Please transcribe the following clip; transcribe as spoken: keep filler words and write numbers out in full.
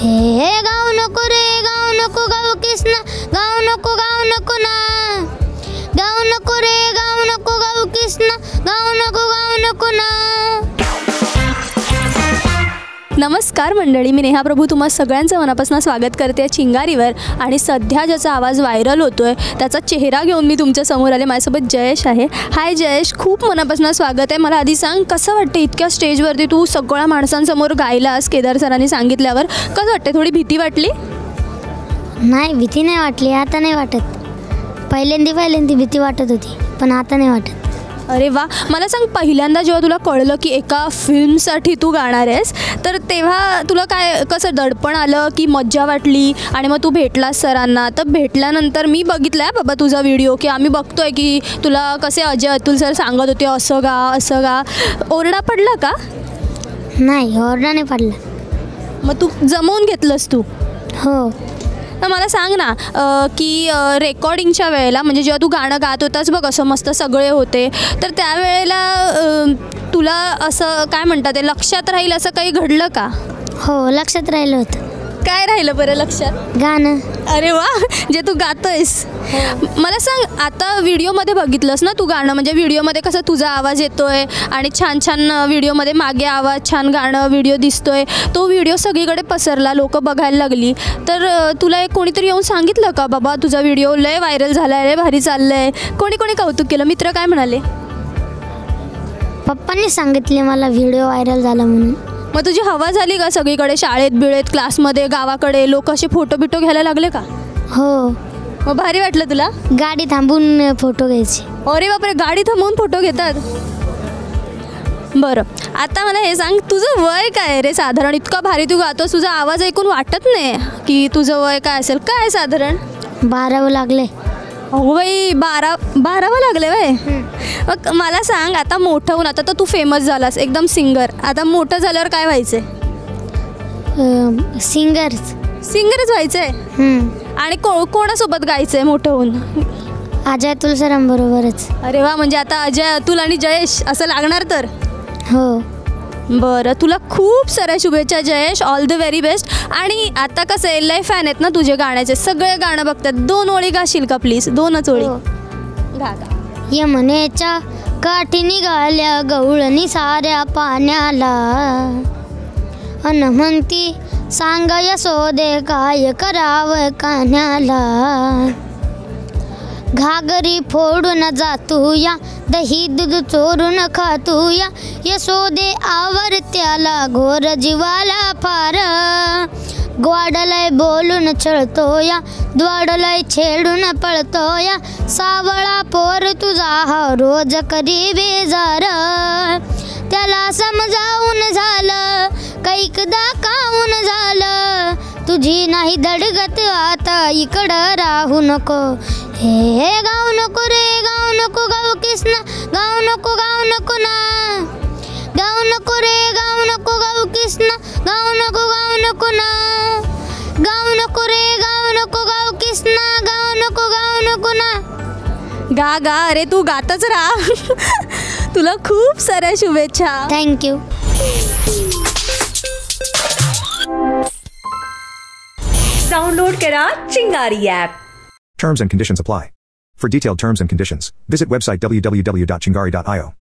हे गाऊ नको रे गाऊ नको गाऊ कृष्णा गाऊ नको गाऊ नको ना गाऊ नको रे गाऊ नको गाऊ कृष्णा गाऊ नको गाऊ नको ना. नमस्कार मंडळी, मी नेहा प्रभू तुम्हा सगळ्यांचं मनापासून स्वागत करते चिंगारीवर. आणि सध्या ज्याचा आवाज व्हायरल होतोय त्याचा चेहरा घेऊन मी तुमच्या समोर आले. माझ्यासोबत जयेश आहे. हाय जयेश, खूप मनापासून स्वागत आहे. मला आधी सांग, कसं वाटतं इतक्या स्टेजवरती तू सगळ्या माणसांसमोर गायलास केदार सरांनी सांगितल्यावर? कसं वाटतं? थोडी भीती वाटली? नाही, भीती नाही वाटली. आता नाही वाटत. पहिल्यांदा पहिल्यांदा भीती वाटत होती, पण आता नाही वाटत. अरे वा. मला सांग, पहिल्यांदा जेव्हा तुला कळलं की एका फिल्मसाठी तू गाणार आहेस, तर तेव्हा तुला काय कसं दडपण आलं की मज्जा वाटली? आणि मग तू भेटलास सरांना, तर भेटल्यानंतर मी बघितलं आहे बाबा तुझा व्हिडिओ, की आम्ही बघतोय की तुला कसे अजय अतुल सर सांगत होते असं गा असं गा. ओरडा पडला का? नाही, ओरडा नाही पडला. मग तू जमवून घेतलंस तू? हो. तर मला सांग ना की रेकॉर्डिंगच्या वेळेला, म्हणजे जेव्हा तू गाणं गात होतास बघ, असं मस्त सगळे होते, तर त्यावेळेला तुला असं काय म्हणतात ते लक्षात राहील असं काही घडलं का? हो, लक्षात राहिलं होतं. काय राहिलं बरं लक्षात? गाणं. अरे वा, जे तू गातोयस. मला सांग, आता व्हिडिओमध्ये बघितलंस ना तू गाणं, म्हणजे व्हिडिओमध्ये कसं तुझा आवाज येतोय आणि छान छान व्हिडिओमध्ये मागे आवाज, छान गाणं व्हिडिओ दिसतोय. तो व्हिडिओ सगळीकडे पसरला, लोक बघायला लागली. तर तुला एक कोणीतरी येऊन सांगितलं का बाबा तुझा व्हिडिओ लय व्हायरल झाला आहे, लय भारी चाललंय? कोणी कोणी कौतुक केलं? मित्र काय म्हणाले? पप्पांनी सांगितले मला व्हिडिओ व्हायरल झाला म्हणून. मग तुझी हवा झाली का सगळीकडे? शाळेत बिळेत, क्लासमध्ये, गावाकडे लोक असे फोटो बिटो घ्यायला लागले का? हो. मग भारी वाटलं तुला? गाडी थांबून फोटो घ्यायचे. अरे बापरे, गाडी थांबवून फोटो घेतात? बरं, आता मला हे सांग, तुझं वय काय रे साधारण? इतका भारी तू गातोस, तुझा आवाज ऐकून वाटत नाही की तुझं वय काय असेल. काय साधारण? बारावं लागले. हो बाई, बारा बारावं लागले वय. मग मला सांग, आता मोठं होऊन, आता तर तू फेमस झालास एकदम सिंगर, आता मोठं झाल्यावर काय व्हायचंय? सिंगर्स सिंगरच व्हायचंय. आणि को कोणासोबत गायचंय मोठं होऊन? अजय अतुल सरांबरोबरच. अरे वा, म्हणजे आता अजय अतुल आणि जयेश असं लागणार तर? हो. बरं, तुला खूप साऱ्या शुभेच्छा Jayesh, all the very best. आणि आता कसं आहे, लय फॅन आहेत ना तुझे गाण्याचे, सगळे गाणं बघतात. दोन ओळी गाशील का प्लीज? दोनच ओळी गा गा. यमुनेच्या काठी निघाल्या गवळणी साऱ्या पाण्याला, अन म्हणती सांग यशोदे काय करावं कान्याला. घागरी फोडून जातूया, दही दूध चोरून खातूया, यशोदे आवर त्याला घोर जीवाला फार. ग्वाडलय बोलून छळतोया, द्वाडलय छेडून पळतोया, सावळा पोर तुझा हा रोज करी बेजार. त्याला समजावून झालं, कैकदा काहून झालं, तुझी नाही धडगत आता इकडं राहू नको. हे गाऊ नको रे गाऊ नको गाऊ कृष्णा गाऊ नको गाऊ नको ना गाऊ नको रे गाऊ नको गाऊ कृष्णा गाऊ नको गाऊ नको ना गाऊ नको रे गाऊ नको गाऊ कृष्णा गाऊ नको गाऊ नको ना. गा गा, अरे तू गातच राहा. तुला खूप साऱ्या शुभेच्छा. थँक्यू. डाउनलोड करा Chingari app. Terms and conditions apply. For detailed terms and conditions, visit website w w w dot chingari dot i o.